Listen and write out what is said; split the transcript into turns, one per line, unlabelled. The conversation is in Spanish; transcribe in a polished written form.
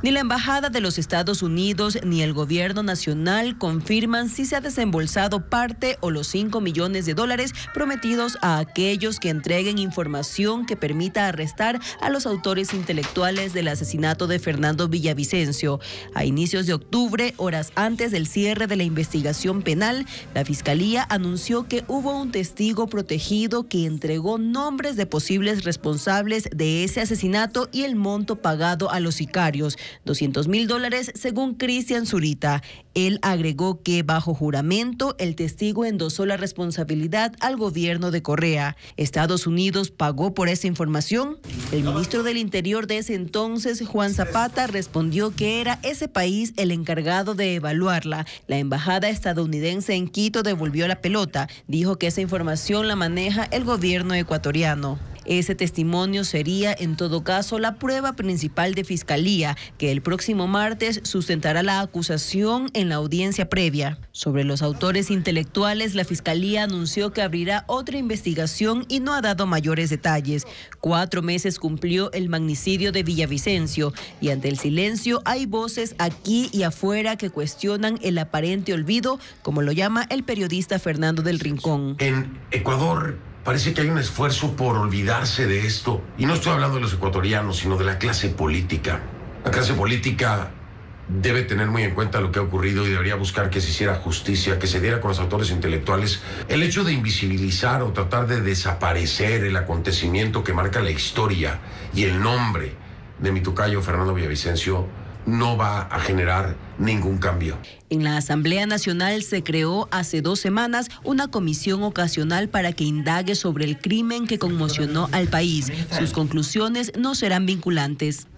Ni la Embajada de los Estados Unidos ni el gobierno nacional confirman si se ha desembolsado parte o los $5 millones prometidos a aquellos que entreguen información que permita arrestar a los autores intelectuales del asesinato de Fernando Villavicencio. A inicios de octubre, horas antes del cierre de la investigación penal, la Fiscalía anunció que hubo un testigo protegido que entregó nombres de posibles responsables de ese asesinato y el monto pagado a los sicarios, $200,000 según Cristian Zurita. Él agregó que bajo juramento el testigo endosó la responsabilidad al gobierno de Correa. ¿Estados Unidos pagó por esa información? El ministro del Interior de ese entonces, Juan Zapata, respondió que era ese país el encargado de evaluarla. La embajada estadounidense en Quito devolvió la pelota. Dijo que esa información la maneja el gobierno ecuatoriano. Ese testimonio sería, en todo caso, la prueba principal de Fiscalía, que el próximo martes sustentará la acusación en la audiencia previa. Sobre los autores intelectuales, la Fiscalía anunció que abrirá otra investigación y no ha dado mayores detalles. 4 meses cumplió el magnicidio de Villavicencio y ante el silencio hay voces aquí y afuera que cuestionan el aparente olvido, como lo llama el periodista Fernando del Rincón.
En Ecuador parece que hay un esfuerzo por olvidarse de esto. Y no estoy hablando de los ecuatorianos, sino de la clase política. La clase política debe tener muy en cuenta lo que ha ocurrido y debería buscar que se hiciera justicia, que se diera con los autores intelectuales. El hecho de invisibilizar o tratar de desaparecer el acontecimiento que marca la historia y el nombre de mi tocayo Fernando Villavicencio no va a generar ningún cambio.
En la Asamblea Nacional se creó hace 2 semanas una comisión ocasional para que indague sobre el crimen que conmocionó al país. Sus conclusiones no serán vinculantes.